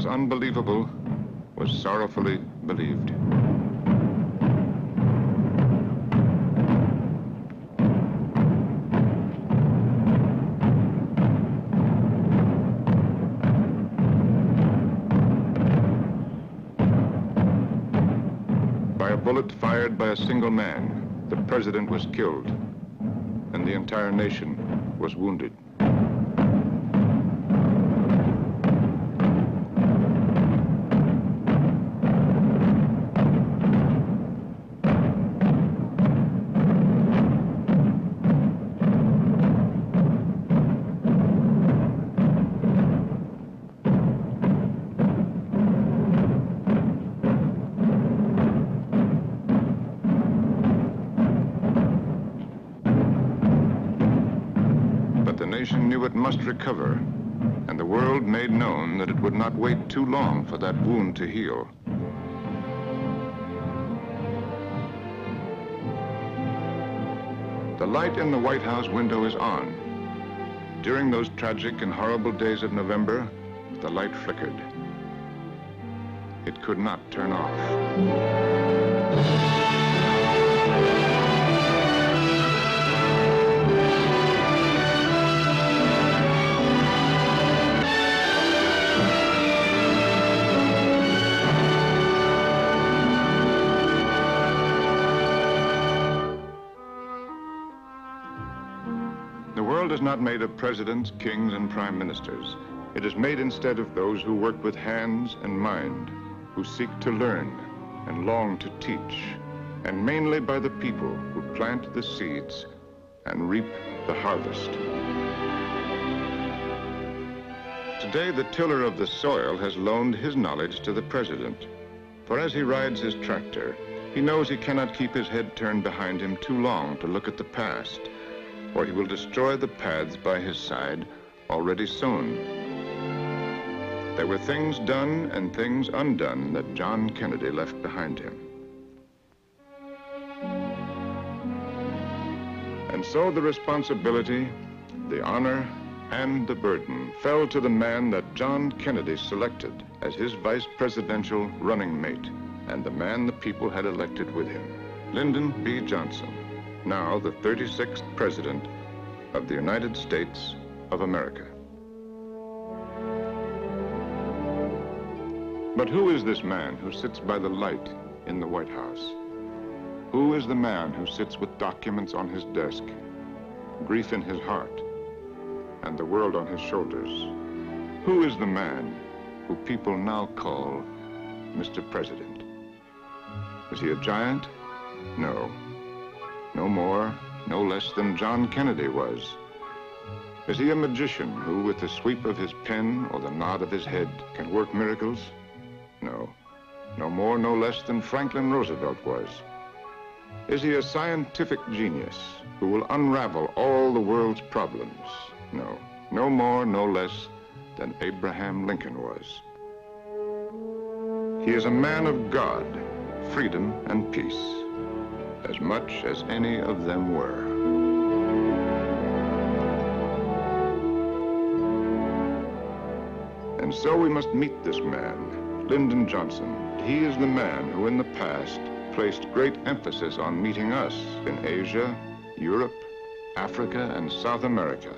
unbelievable was sorrowfully believed. By a bullet fired by a single man, the president was killed, and the entire nation was wounded. The nation knew it must recover, and the world made known that it would not wait too long for that wound to heal. The light in the White House window is on. During those tragic and horrible days of November, the light flickered. It could not turn off. The world is not made of presidents, kings, and prime ministers. It is made instead of those who work with hands and mind, who seek to learn and long to teach, and mainly by the people who plant the seeds and reap the harvest. Today, the tiller of the soil has loaned his knowledge to the president, for as he rides his tractor, he knows he cannot keep his head turned behind him too long to look at the past, or he will destroy the paths by his side already sown. There were things done and things undone that John Kennedy left behind him. And so the responsibility, the honor, and the burden fell to the man that John Kennedy selected as his vice presidential running mate, and the man the people had elected with him, Lyndon B. Johnson, now the 36th President of the United States of America. But who is this man who sits by the light in the White House? Who is the man who sits with documents on his desk, grief in his heart, and the world on his shoulders? Who is the man who people now call Mr. President? Is he a giant? No. No more, no less than John Kennedy was. Is he a magician who, with the sweep of his pen or the nod of his head, can work miracles? No. No more, no less than Franklin Roosevelt was. Is he a scientific genius who will unravel all the world's problems? No. No more, no less than Abraham Lincoln was. He is a man of God, freedom, and peace, as much as any of them were. And so we must meet this man, Lyndon Johnson. He is the man who in the past placed great emphasis on meeting us in Asia, Europe, Africa, and South America.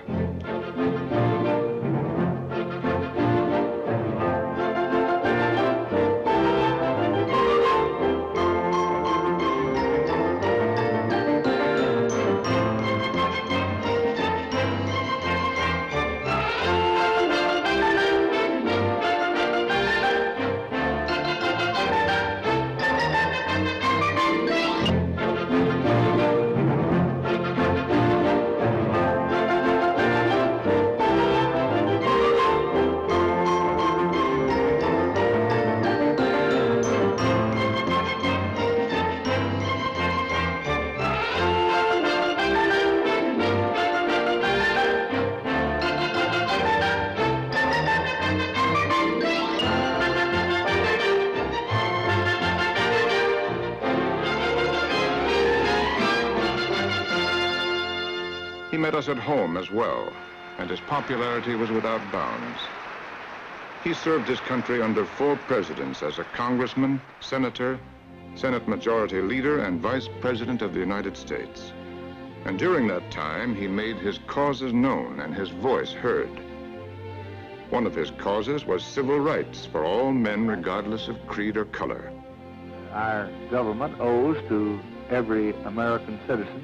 He met us at home as well, and his popularity was without bounds. He served his country under 4 presidents as a congressman, senator, Senate Majority Leader, and Vice President of the United States. And during that time, he made his causes known and his voice heard. One of his causes was civil rights for all men, regardless of creed or color. Our government owes to every American citizen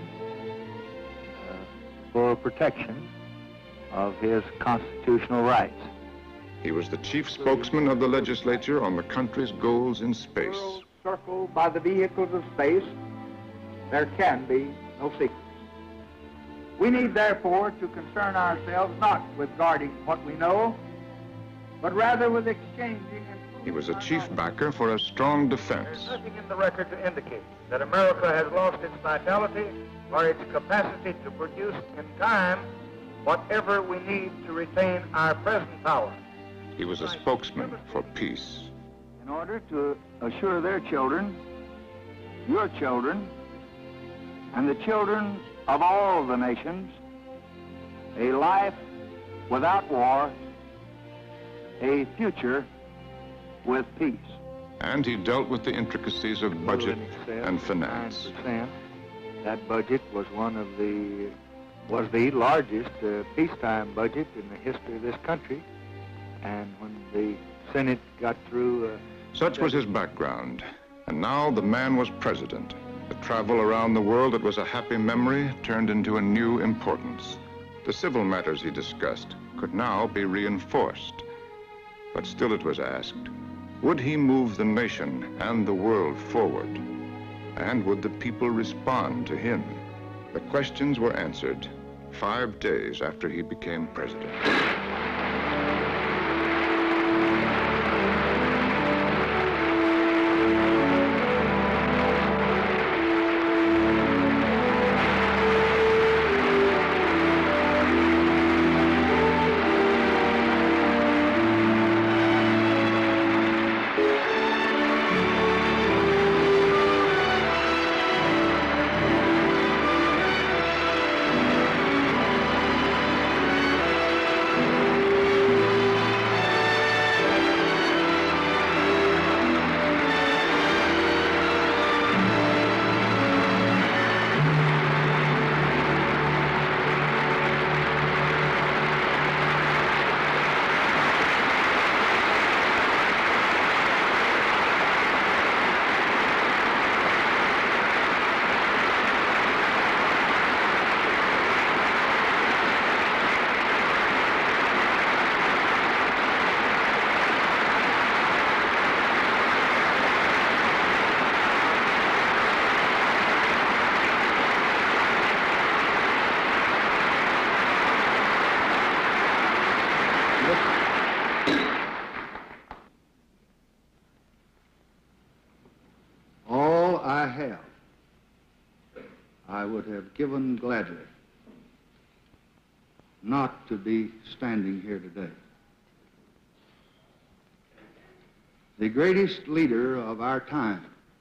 full protection of his constitutional rights. He was the chief spokesman of the legislature on the country's goals in space. Circled by the vehicles of space, there can be no secrets. We need, therefore, to concern ourselves not with guarding what we know, but rather with exchanging and... He was a chief backer for a strong defense. There's nothing in the record to indicate that America has lost its vitality or its capacity to produce in time whatever we need to retain our present power. He was a spokesman for peace. In order to assure their children, your children, and the children of all the nations, a life without war, a future with peace. And he dealt with the intricacies of budget and finance. 9%. That budget was the largest peacetime budget in the history of this country. And when the Senate got through... Such was his background. And now the man was president. The travel around the world that was a happy memory turned into a new importance. The civil matters he discussed could now be reinforced. But still it was asked, would he move the nation and the world forward? And would the people respond to him? The questions were answered 5 days after he became president. I would have given gladly not to be standing here today. The greatest leader of our time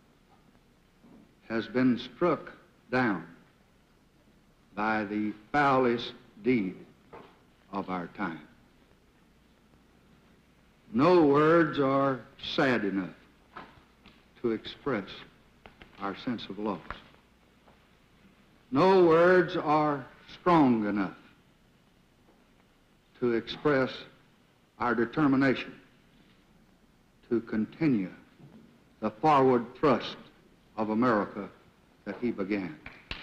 has been struck down by the foulest deed of our time. No words are sad enough to express our sense of loss. No words are strong enough to express our determination to continue the forward thrust of America that he began.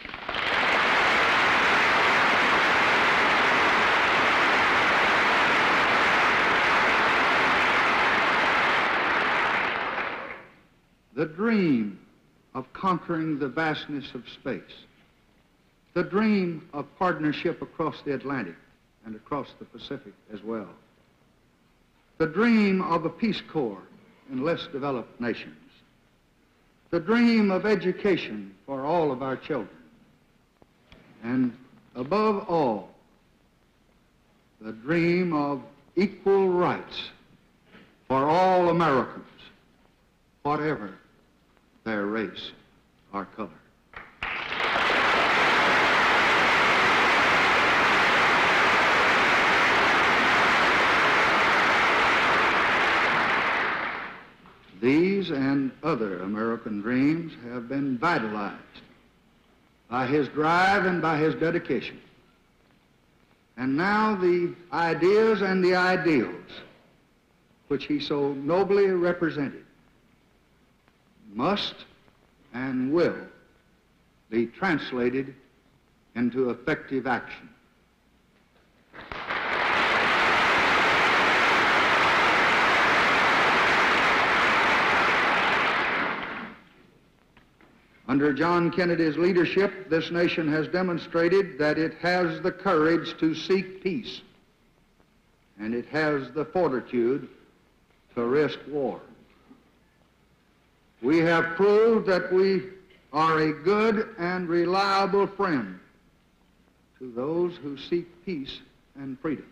The dream of conquering the vastness of space, the dream of partnership across the Atlantic and across the Pacific as well, the dream of a Peace Corps in less developed nations, the dream of education for all of our children, and above all, the dream of equal rights for all Americans, whatever their race or color. These and other American dreams have been vitalized by his drive and by his dedication. And now the ideas and the ideals which he so nobly represented must and will be translated into effective action. Under John Kennedy's leadership, this nation has demonstrated that it has the courage to seek peace, and it has the fortitude to risk war. We have proved that we are a good and reliable friend to those who seek peace and freedom.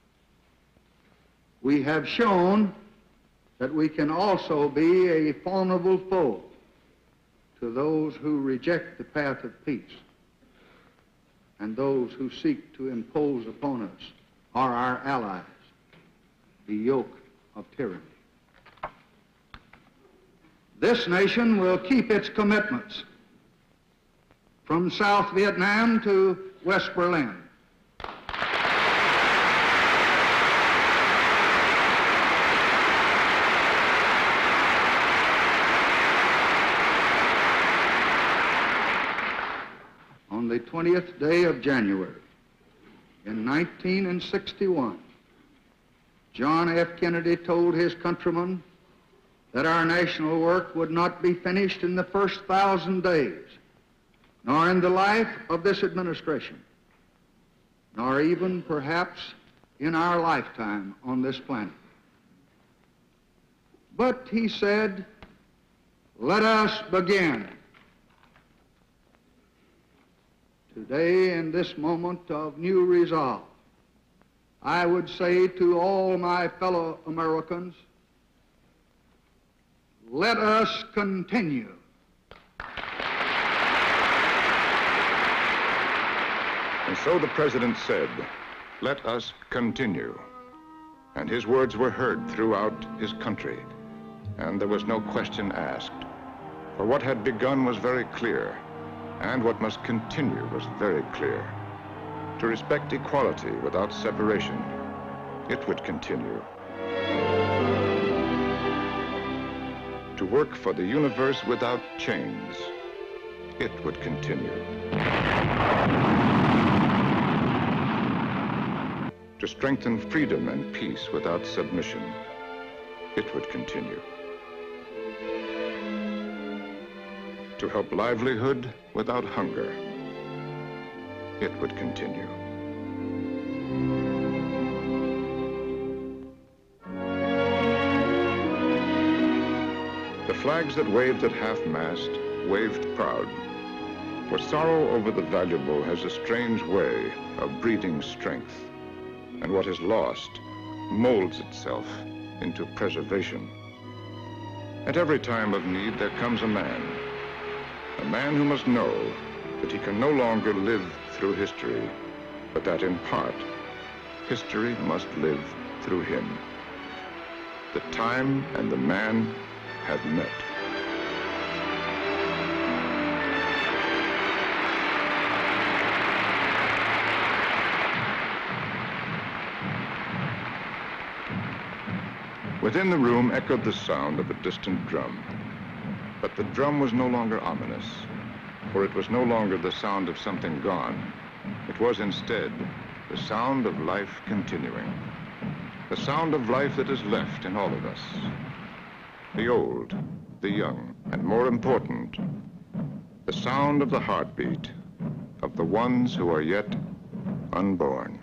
We have shown that we can also be a formidable foe to those who reject the path of peace, and those who seek to impose upon us are our allies, the yoke of tyranny. This nation will keep its commitments from South Vietnam to West Berlin. On the 20th day of January in 1961, John F. Kennedy told his countrymen that our national work would not be finished in the first 1,000 days, nor in the life of this administration, nor even perhaps in our lifetime on this planet. But he said, "Let us begin." Today, in this moment of new resolve, I would say to all my fellow Americans, let us continue. And so the President said, "Let us continue." And his words were heard throughout his country, and there was no question asked. For what had begun was very clear, and what must continue was very clear. To respect equality without separation, it would continue. To work for the universe without chains, it would continue. To strengthen freedom and peace without submission, it would continue. To help livelihood without hunger, it would continue. The flags that waved at half-mast waved proud, for sorrow over the valuable has a strange way of breeding strength, and what is lost molds itself into preservation. At every time of need there comes a man who must know that he can no longer live through history, but that in part, history must live through him. The time and the man have met. Within the room echoed the sound of a distant drum. But the drum was no longer ominous, for it was no longer the sound of something gone. It was instead the sound of life continuing, the sound of life that is left in all of us, the old, the young, and more important, the sound of the heartbeat of the ones who are yet unborn.